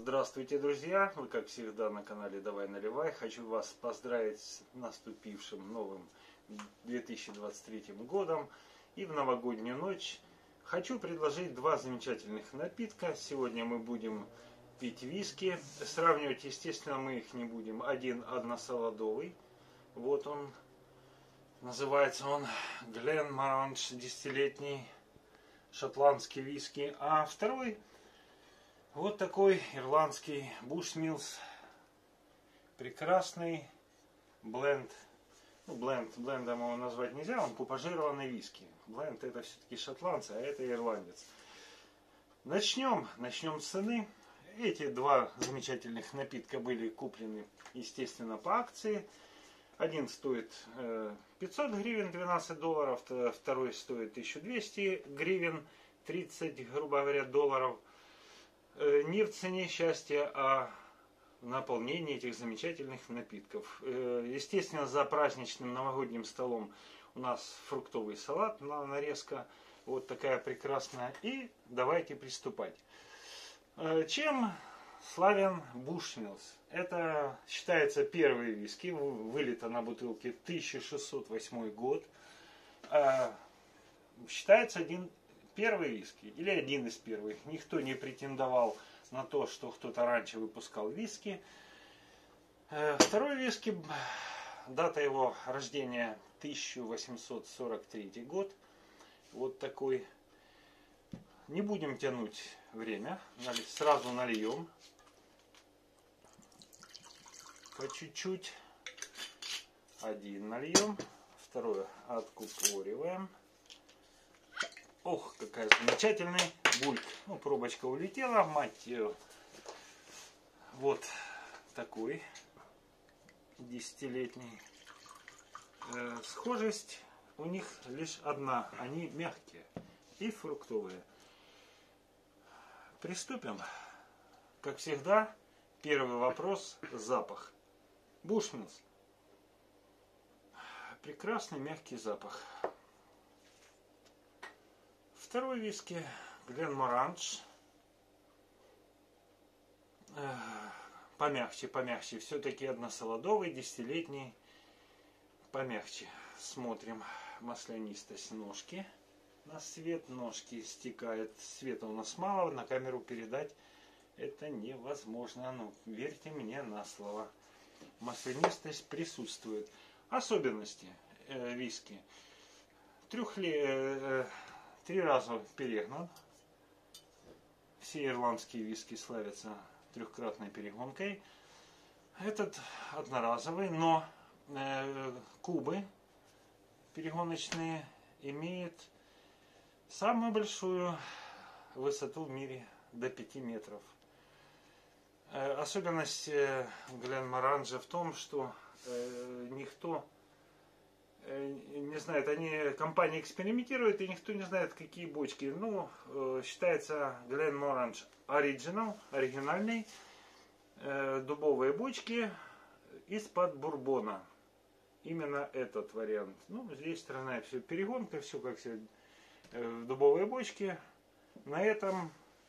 Здравствуйте, друзья! Вы, как всегда, на канале Давай Наливай. Хочу вас поздравить с наступившим новым 2023 годом. И в новогоднюю ночь хочу предложить два замечательных напитка. Сегодня мы будем пить виски. Сравнивать, естественно, мы их не будем. Один односолодовый. Вот он. Называется он Glenmorangie, 10-летний шотландский виски. А второй вот такой ирландский Bushmills. Прекрасный бленд. Ну, блендом его назвать нельзя, он купажированный виски. Бленд это все-таки шотландцы, а это ирландец. Начнем с цены. Эти два замечательных напитка были куплены, естественно, по акции. Один стоит 500 гривен, 12 долларов, второй стоит 1200 гривен, 30, грубо говоря, долларов. Не в цене счастья, а в наполнении этих замечательных напитков. Естественно, за праздничным новогодним столом у нас фруктовый салат, нарезка вот такая прекрасная. И давайте приступать. Чем славен Bushmills? Это считается первый виски, вылито на бутылке 1608 год. Считается первый виски, или один из первых. Никто не претендовал на то, что кто-то раньше выпускал виски. Второй виски, дата его рождения 1843 год. Вот такой. Не будем тянуть время, сразу нальем. По чуть-чуть. Один нальем, второе откупориваем. Ох, какая замечательная булька. Ну, пробочка улетела, мать ее. Вот такой 10-летний. Схожесть у них лишь одна. Они мягкие и фруктовые. Приступим. Как всегда, первый вопрос – запах. Bushmills. Прекрасный мягкий запах. Второй виски Glenmorangie. Помягче. Все-таки односолодовый, 10-летний. Помягче. Смотрим маслянистость ножки. На свет ножки стекает. Света у нас мало, на камеру передать это невозможно. Ну, верьте мне на слово. Маслянистость присутствует. Особенности виски. 3 раза перегнан. Все ирландские виски славятся трехкратной перегонкой. Этот одноразовый, но кубы перегоночные имеют самую большую высоту в мире, до 5 метров. Особенность Glenmorangie в том, что никто не знает, компания экспериментирует, и никто не знает, какие бочки. Ну, считается Glenmorangie Original, оригинальный, дубовые бочки из-под бурбона. Именно этот вариант. Ну, здесь сторона все перегонка, все как все в дубовые бочки. На этом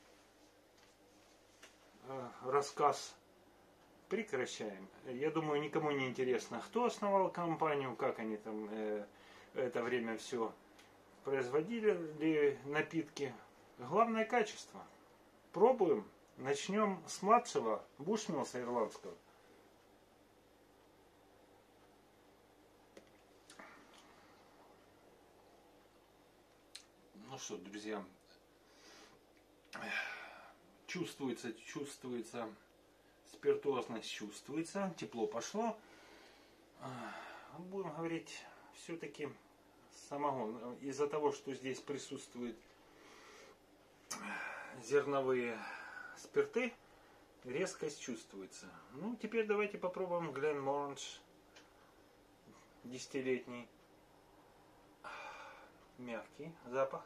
рассказ прекращаем. Я думаю, никому не интересно, кто основал компанию, как они там это время все производили напитки. Главное качество. Пробуем. Начнем с младшего Bushmills ирландского. Ну что, друзья, чувствуется, спиртуозность чувствуется, тепло пошло. Будем говорить, все-таки самогон. Из-за того, что здесь присутствуют зерновые спирты, резкость чувствуется. Ну, теперь давайте попробуем Glenmorangie 10-летний. Мягкий запах.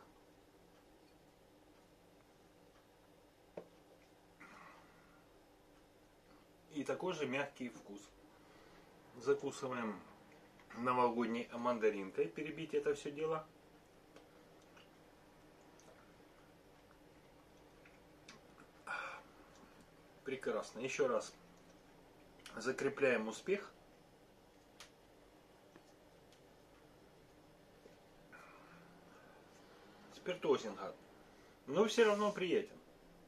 И такой же мягкий вкус. Закусываем новогодней мандаринкой, перебить это все дело. Прекрасно. Еще раз закрепляем успех. Спиртозинга. Но все равно приятен.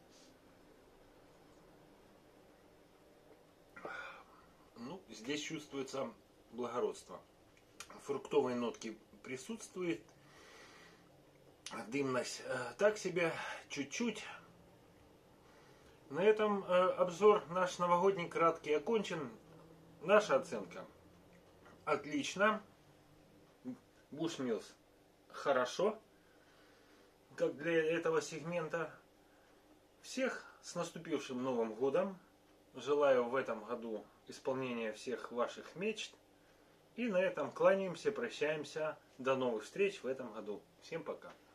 Ну, здесь чувствуется благородство. Фруктовые нотки присутствуют. Дымность так себе, чуть-чуть. На этом обзор наш новогодний краткий окончен. Наша оценка: отлично. Bushmills хорошо, как для этого сегмента. Всех с наступившим Новым годом. Желаю в этом году исполнения всех ваших мечт. И на этом кланяемся, прощаемся. До новых встреч в этом году. Всем пока.